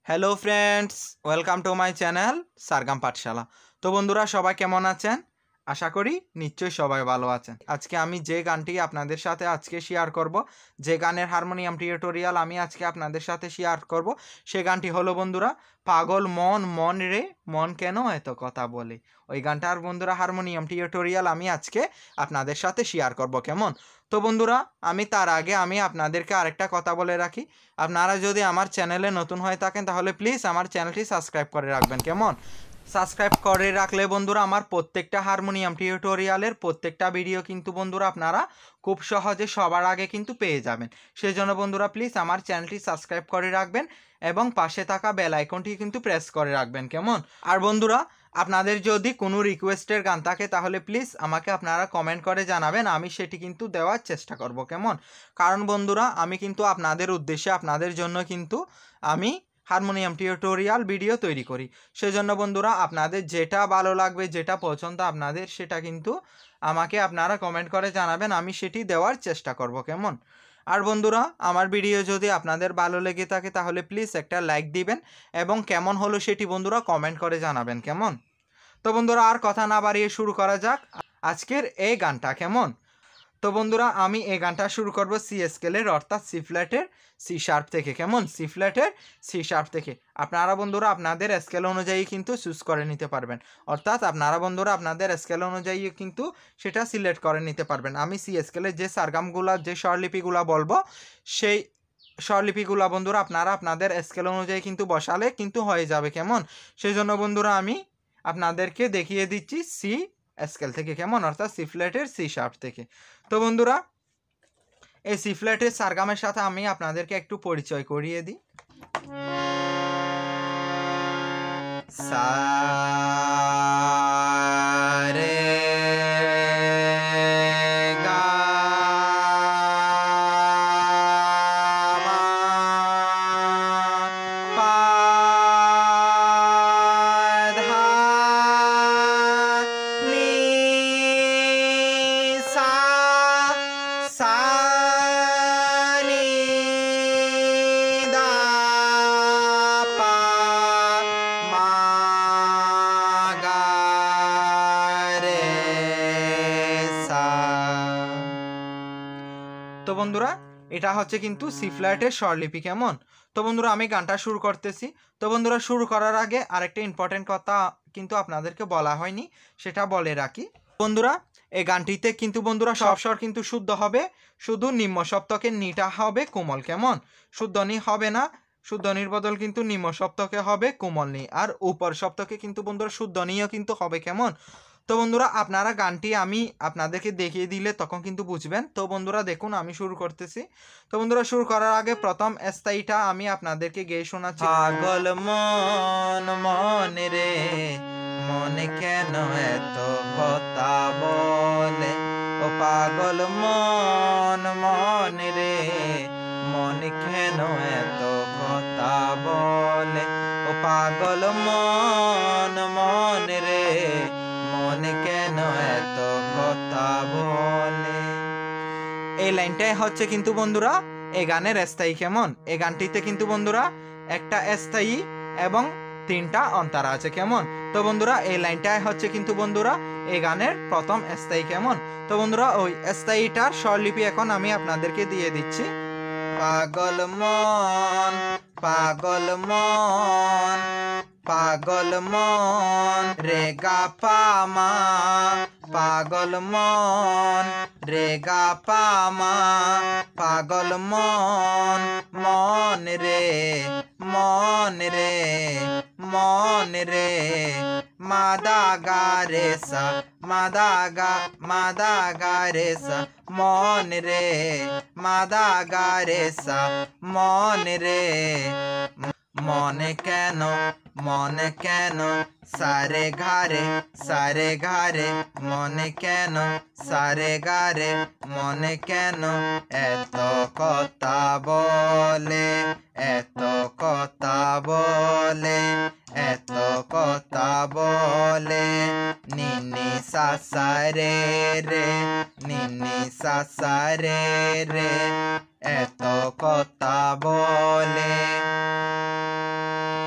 Hello friends, welcome to my channel Sargam Pathshala. তো বন্ধুরা, সবাই কেমন আছেন? আশা করি নিশ্চয়ই সবাই ভালো আছেন। আজকে আমি যে গানটি আপনাদের সাথে আজকে শেয়ার করব, যে গানের হারমোনিয়াম টিউটোরিয়াল আমি আজকে আপনাদের সাথে শেয়ার করব, সে গানটি হলো বন্ধুরা পাগল মন মন রে মন কেন এত কথা বলে। ওই গানটার বন্ধুরা হারমোনিয়াম টিউটোরিয়াল আমি আজকে আপনাদের সাথে শেয়ার করব। কেমন? তো বন্ধুরা, আমি তার আগে আপনাদেরকে আরেকটা কথা বলে রাখি। আপনারা যদি আমার চ্যানেলে নতুন হয়ে থাকেন তাহলে প্লিজ আমার চ্যানেলটি সাবস্ক্রাইব করে রাখবেন। কেমন? সাবস্ক্রাইব করে রাখলে বন্ধুরা আমার প্রত্যেকটা হারমোনিয়াম টিউটোরিয়ালের প্রত্যেকটা ভিডিও কিন্তু বন্ধুরা আপনারা খুব সহজে সবার আগে কিন্তু পেয়ে যাবেন। সেজন্য বন্ধুরা প্লিজ আমার চ্যানেলটি সাবস্ক্রাইব করে রাখবেন এবং পাশে থাকা বেল আইকনটি কিন্তু প্রেস করে রাখবেন। কেমন? আর বন্ধুরা, আপনাদের যদি কোনো রিকোয়েস্টের গান থাকে তাহলে প্লিজ আমাকে আপনারা কমেন্ট করে জানাবেন, আমি সেটি কিন্তু দেওয়ার চেষ্টা করব। কেমন? কারণ বন্ধুরা, আমি কিন্তু আপনাদের উদ্দেশ্যে আপনাদের জন্য কিন্তু আমি হারমোনিয়াম টিউটোরিয়াল ভিডিও তৈরি করি। সেজন্য বন্ধুরা আপনাদের যেটা ভালো লাগবে, যেটা পছন্দ আপনাদের, সেটা কিন্তু আমাকে আপনারা কমেন্ট করে জানাবেন, আমি সেটি দেওয়ার চেষ্টা করব। কেমন? আর বন্ধুরা, আমার ভিডিও যদি আপনাদের ভালো লেগে থাকে তাহলে প্লিজ একটা লাইক দিবেন এবং কেমন হলো সেটি বন্ধুরা কমেন্ট করে জানাবেন। কেমন? তো বন্ধুরা, আর কথা না বাড়িয়ে শুরু করা যাক আজকের এই গানটা। কেমন? তো বন্ধুরা, আমি এই গানটা শুরু করব সি স্কেলের, অর্থাৎ সি ফ্ল্যাটের সি শার্প থেকে। কেমন? সি ফ্ল্যাটের সি শার্প থেকে। আপনারা বন্ধুরা আপনাদের স্কেল অনুযায়ী কিন্তু চুজ করে নিতে পারবেন, অর্থাৎ আপনারা বন্ধুরা আপনাদের স্কেল অনুযায়ী কিন্তু সেটা সিলেক্ট করে নিতে পারবেন। আমি সি স্কেলের যে সারগামগুলা, যে স্বরলিপিগুলা বলবো, সেই স্বরলিপিগুলা বন্ধুরা আপনারা আপনাদের স্কেল অনুযায়ী কিন্তু বসালে কিন্তু হয়ে যাবে। কেমন? সেই জন্য বন্ধুরা আমি আপনাদেরকে দেখিয়ে দিচ্ছি সি স্কেল থেকে। কেমন? অর্থাৎ সি ফ্ল্যাটের সি শার্প থেকে। তো বন্ধুরা, এই সি ফ্ল্যাটের সারগামের সাথে আমি আপনাদেরকে একটু পরিচয় করিয়ে দিই। সা রে গা মা পা ধা নি সা সা নি দা পা মা গা রে সা। তো বন্ধুরা, এটা হচ্ছে কিন্তু সি ফ্ল্যাটের স্বরলিপি। কেমন? তো বন্ধুরা, আমি গানটা শুরু করতেছি। তো বন্ধুরা, শুরু করার আগে আরেকটা ইম্পর্টেন্ট কথা কিন্তু আপনাদেরকে বলা হয়নি, সেটা বলে রাখি। বন্ধুরা, এই গানটিতে কিন্তু বন্ধুরা সব স্বর কিন্তু শুদ্ধ হবে, শুধু নিম্ন সপ্তকের নিটা হবে কোমল। কেমন? শুদ্ধ নি হবে না, শুদ্ধ নির বদল কিন্তু নিম্ন সপ্তকে হবে কোমল নি, আর উপর সপ্তকে কিন্তু বন্ধুরা শুদ্ধ নিও কিন্তু হবে। কেমন? তো বন্ধুরা, আপনারা গানটি আমি আপনাদেরকে দেখিয়ে দিলে তখন কিন্তু বুঝবেন। তো বন্ধুরা দেখুন, আমি শুরু করতেছি। তো বন্ধুরা, শুরু করার আগে প্রথম স্থায়ীটা আমি আপনাদেরকে গেয়ে শোনাচ্ছি। পাগল মন মন রে মন কেন এত কথা বলে, ও পাগল মন মন রে মন কেন এত কথা বলে, ও পাগল মন মন রে মন কেন এত কথা বলে। এই লাইনটাই হচ্ছে কিন্তু বন্ধুরা এই গানের স্থায়ী। কেমন? এই গানটিতে কিন্তু বন্ধুরা একটা স্থায়ী এবং তিনটা অন্তরা আছে। কেমন? তো বন্ধুরা, এই লাইনটাই হচ্ছে কিন্তু বন্ধুরা এই গানের প্রথম স্থায়ী। কেমন? তো বন্ধুরা, ওই স্থায়ীটার স্বরলিপি এখন আমি আপনাদেরকে দিয়ে দিচ্ছি। পাগল মন পাগল মন পাগল মন রে গা পা মা, পাগল মন রে গা পা মা, পাগল মন মন রে মন রে মন রে, মাদা গা রে সা মাদা গা রে সা, মন রে মাদা গা রে সা, মন রে মনে কেন সারে ঘারে মনে কেন সারে ঘারে মনে কেন এত কথা বলে, এত কথা বলে, এত কথা বলে, নিনি সা সা রে রে নিনি সা সা রে রে, এত কথা বলে।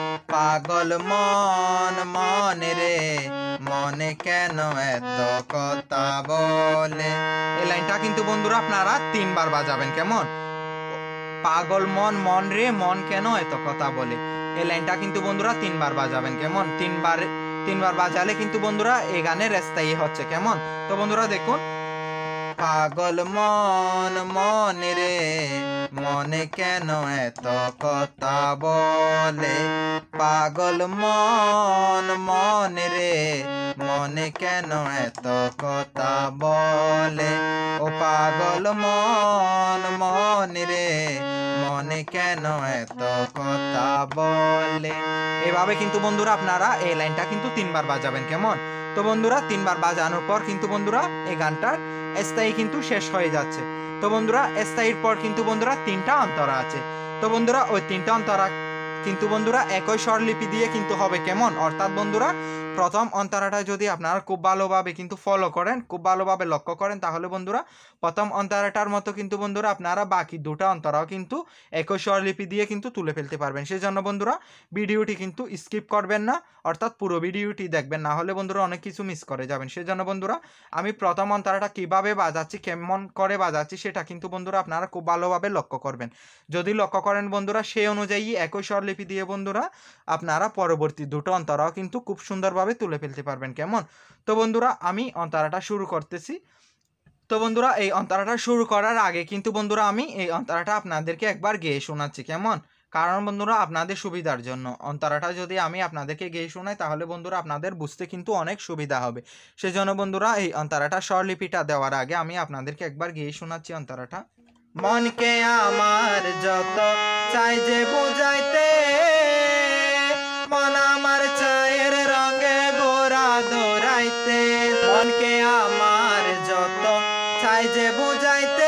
পাগল মন মনে রে মনে কেন এত কথা বলে। এই লাইনটা কিন্তু বন্ধুরা আপনারা 3 বার বাজাবেন। কেমন? পাগল মন মন রে মন কেন এত কথা বলে। এই লাইনটা কিন্তু বন্ধুরা 3 বার বাজাবেন। কেমন? 3 বার বাজালে কিন্তু বন্ধুরা এই গানের স্থায়ী হচ্ছে। কেমন? তো বন্ধুরা দেখুন, পাগল মন মনে রে মনে কেন এত কথা বলে। পাগল মন মনে রে মনে কেন এত কথা বলে। ও পাগল মন মনে রে মনে কেন এত কথা বলে। এভাবে কিন্তু বন্ধুরা আপনারা এই লাইনটা কিন্তু 3 বার বাজাবেন। কেমন? তো বন্ধুরা 3 বার বাজানোর পর কিন্তু বন্ধুরা এই গানটার স্থায়ী কিন্তু শেষ হয়ে যাচ্ছে। তো বন্ধুরা স্থায়ীর পর কিন্তু বন্ধুরা 3টা অন্তরা আছে। তো বন্ধুরা ওই 3টা অন্তরা কিন্তু বন্ধুরা একই স্বরলিপি দিয়ে কিন্তু হবে। কেমন? অর্থাৎ বন্ধুরা প্রথম অন্তরাটা যদি আপনারা খুব ভালোভাবে কিন্তু ফলো করেন, খুব ভালোভাবে লক্ষ্য করেন, তাহলে বন্ধুরা প্রথম অন্তরাটার মতো কিন্তু বন্ধুরা আপনারা বাকি 2টা অন্তরাও কিন্তু একই স্বরলিপি দিয়ে কিন্তু তুলে ফেলতে পারবেন। সেজন্য বন্ধুরা ভিডিওটি কিন্তু স্কিপ করবেন না, অর্থাৎ পুরো ভিডিওটি দেখবেন, না হলে বন্ধুরা অনেক কিছু মিস করে যাবেন। সেজন্য বন্ধুরা আমি প্রথম অন্তরাটা কিভাবে বাজাচ্ছি, কেমন করে বাজাচ্ছি, সেটা কিন্তু বন্ধুরা আপনারা খুব ভালোভাবে লক্ষ্য করবেন। যদি লক্ষ্য করেন বন্ধুরা সেই অনুযায়ী একই স্বরলিপি দিয়ে বন্ধুরা আপনারা পরবর্তী 2টো অন্তরাও কিন্তু খুব সুন্দরভাবে তুলে ফেলতে পারবেন। কেমন? তো বন্ধুরা আমি অন্তরাটা শুরু করতেছি। তো বন্ধুরা এই অন্তরাটা শুরু করার আগে কিন্তু বন্ধুরা আমি এই অন্তরাটা আপনাদেরকে একবার গেয়ে শোনাচ্ছি। কেমন? কারণ বন্ধুরা আপনাদের সুবিধার জন্য অন্তরাটা যদি আমি আপনাদেরকে গেয়ে শোনাই, তাহলে বন্ধুরা আপনাদের বুঝতে কিন্তু অনেক সুবিধা হবে। সেজন্য বন্ধুরা এই অন্তরাটা স্বরলিপিটা দেওয়ার আগে আমি আপনাদেরকে একবার গেয়ে শোনাচ্ছি অন্তরাটা। মনকে আমার যত চাই যে বুঝাইতে, মন আমার চায়ের রঙে গোরা দৌড়াইতে। মনকে আমার যত চাই যে বুঝাইতে,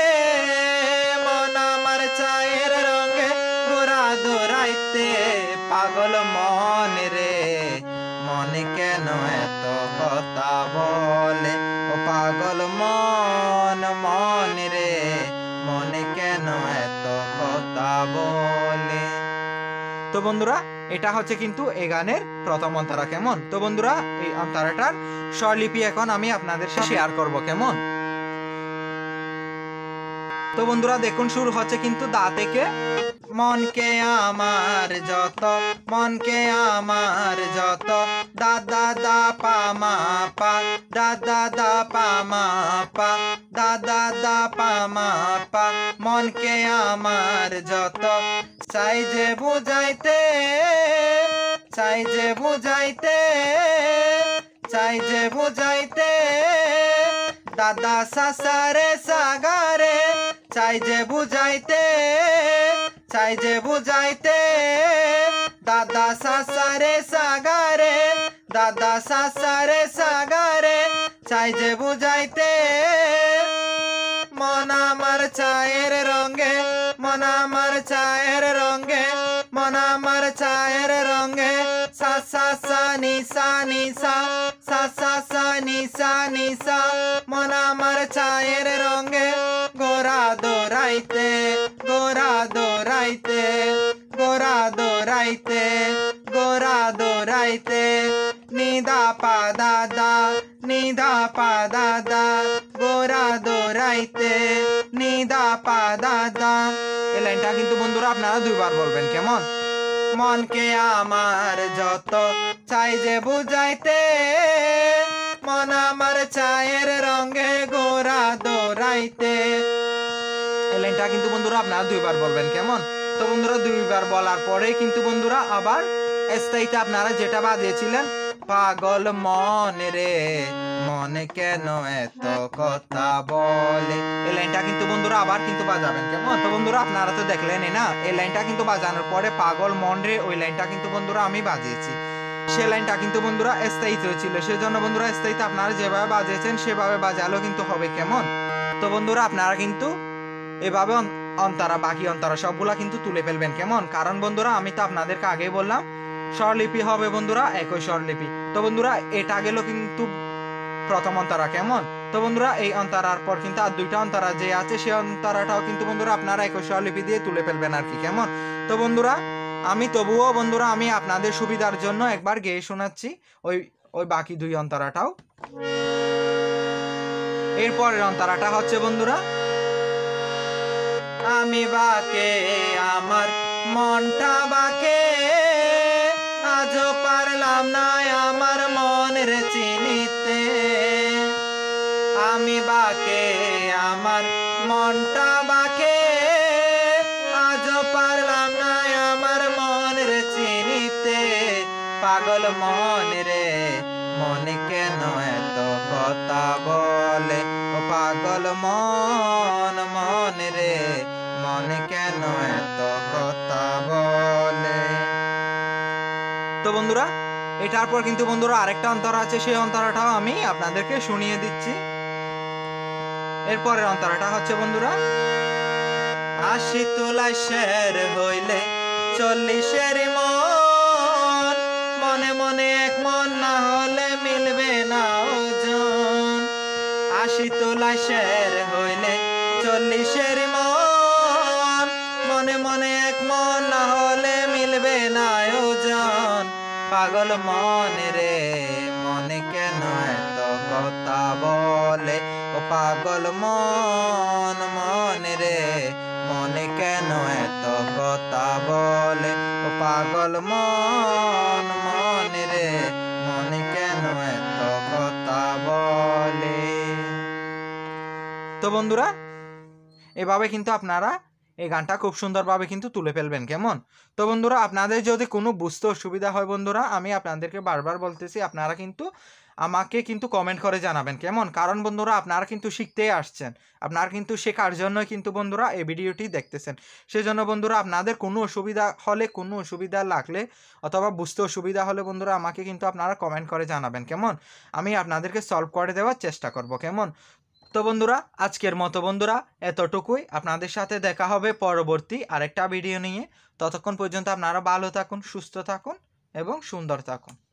মন আমার চায়ের রঙে গোরা দৌড়াইতে। পাগল মন রে মনে কেন এত কথা বলে। ও পাগল মন মন রে মনে কেন এত কথা বলে। তো বন্ধুরা এটা হচ্ছে কিন্তু এই গানের প্রথম অন্তরা। কেমন? তো বন্ধুরা এই অন্তরাটার স্বরলিপি এখন আমি আপনাদের সাথে শেয়ার করব। কেমন? তো বন্ধুরা দেখুন শুরু হচ্ছে কিন্তু দা থেকে। মনকে আমার যত, মনকে আমার যত, দা দা দা পা মা পা, দা দা দা পা মা পা, দা দা দা পা মা পা। মনকে আমার যত চাই যে বুঝাইতে, চাই যে বুঝাইতে, চাই যে বুঝাইতে। দাদা সাসারে সাগারে চাই যে বুঝাইতে, চাই যে বুঝাইতে। দাদা সাসারে সাগারে, দাদা সাসারে সাগারে চাই যে বুঝাইতে। মন আমার চায়ের রঙে, মন আমার চায়ের রঙে, মন আমার চায়ের রঙে। সা সা সা নি সা নি সা, সা সা সা নি সা নি সা। মন আমার চায়ের রঙে গোরা দৌড়াইতে, গোরা দৌড়াইতে, গোরা দৌড়াইতে, গোরা দৌড়াইতে। নিদা পা দাদা, নিদা পা দাদা, গোরা দৌড়াইতে, নিদা পা দাদা। এই লাইনটা কিন্তু বন্ধুরা আপনারা 2 বার বলবেন। কেমন? মনকে আমার যত চাই যে বুঝাইতে, মন আমার চায়ের রঙে গোরা দৌড়াইতে। এই লাইনটা কিন্তু বন্ধুরা আপনারা 2 বার বলবেন। কেমন? তো বন্ধুরা 2 বার বলার পরে কিন্তু বন্ধুরা আবার স্থায়ীতে আপনারা যেটা বাজিয়েছিলেন, পাগল মন রে মনে কেন এত কথা বলে, এই লাইনটা কিন্তু বন্ধুরা আবার কিন্তু বাজাবেন। কেমন? তো বন্ধুরা আপনারা তো দেখলেনই না, এই লাইনটা কিন্তু বাজানোর পরে পাগল মন রে ওই লাইনটা কিন্তু বন্ধুরা আমি বাজিয়েছি। সে লাইনটা কিন্তু বন্ধুরা স্থায়ীতে ছিল, সেজন্য বন্ধুরা স্থায়ীতে আপনারা যেভাবে বাজিয়েছেন সেভাবে বাজালেও কিন্তু হবে। কেমন? তো বন্ধুরা আপনারা কিন্তু এভাবে অন্তরা, বাকি অন্তরা সবগুলা কিন্তু তুলে ফেলবেন। কেমন? কারণ বন্ধুরা আমি তো আপনাদেরকে আগেই বললাম স্বরলিপি হবে বন্ধুরা একই স্বরলিপি। তো বন্ধুরা এটা গেল কিন্তু প্রথম অন্তরা। কেমন? তো বন্ধুরা এই অন্তরার পর কিন্তু আর 2টা অন্তরা যে আছে সেই অন্তরাটাও কিন্তু বন্ধুরা আপনারা একই স্বরলিপি দিয়ে তুলে ফেলবেন আর কি। কেমন? তো বন্ধুরা আমি তবুও বন্ধুরা আমি আপনাদের সুবিধার জন্য একবার গেয়ে শোনাচ্ছি ওই ওই বাকি দুই অন্তরাটাও। এরপরের অন্তরাটা হচ্ছে বন্ধুরা, আমি বাকে আমার মনটা বাকে, আজও পারলাম না আমার মনের চিনিতে। আমি বাকে আমার মনটা বাকে, আজও পারলাম না আমার মনের চিনিতে। পাগল মন রে মনে কেন এত কথা বলে, ও পাগল মন মন রে মনে কেন এত কথা বলে। তো বন্ধুরা এটার পর কিন্তু বন্ধুরা আরেকটা অন্তরা আছে, সেই অন্তরাটাও আমি আপনাদেরকে শুনিয়ে দিচ্ছি। এরপরের অন্তরাটা হচ্ছে বন্ধুরা, ৮০ তোলায় শের হইলে ৪০-এর মন, মনে মনে এক মন না হলে মিলবে না ওজন। ৮০ তোলায় শের হইলে ৪০-এর মন, মনে মনে এক মন না হলে মিলবে না ওজন। পাগল মন রে মনে কেন এত কথা বলে, ও পাগল মন মন রে মনে কেন এত কথা বলে, ও পাগল মন মন রে মনে কেন এত কথা বলে। তো বন্ধুরা এভাবে কিন্তু আপনারা এই গানটা খুব সুন্দরভাবে কিন্তু তুলে ফেলবেন, কেমন? তো বন্ধুরা আপনাদের যদি কোনো বুঝতে অসুবিধা হয় বন্ধুরা, আমি আপনাদেরকে বারবার বলতেছি আপনারা কিন্তু আমাকে কিন্তু কমেন্ট করে জানাবেন, কেমন? কারণ বন্ধুরা আপনারা কিন্তু শিখতেই আসছেন, আপনারা কিন্তু শেখার জন্য কিন্তু বন্ধুরা এই ভিডিওটি দেখতেছেন। সেজন্য বন্ধুরা আপনাদের কোনো অসুবিধা হলে, কোনো অসুবিধা লাগলে অথবা বুঝতে অসুবিধা হলে বন্ধুরা আমাকে কিন্তু আপনারা কমেন্ট করে জানাবেন, কেমন? আমি আপনাদেরকে সলভ করে দেওয়ার চেষ্টা করব, কেমন? তো বন্ধুরা আজকের মতো বন্ধুরা এতটুকুই। আপনাদের সাথে দেখা হবে পরবর্তী আরেকটা ভিডিও নিয়ে। ততক্ষণ পর্যন্ত আপনারা ভালো থাকুন, সুস্থ থাকুন এবং সুন্দর থাকুন।